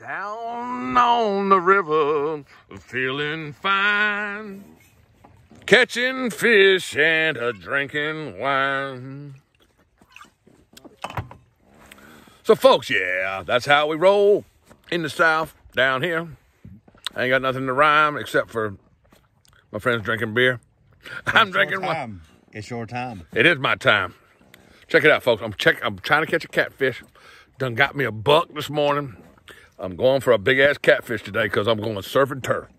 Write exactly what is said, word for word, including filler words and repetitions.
Down on the river, feeling fine, catching fish and a drinking wine. So, folks, yeah, that's how we roll in the South down here. I ain't got nothing to rhyme except for my friends drinking beer. I'm drinking one. It's your time. It is my time. Check it out, folks. I'm check. I'm trying to catch a catfish. Done got me a buck this morning. I'm going for a big ass catfish today because I'm going surfing turf.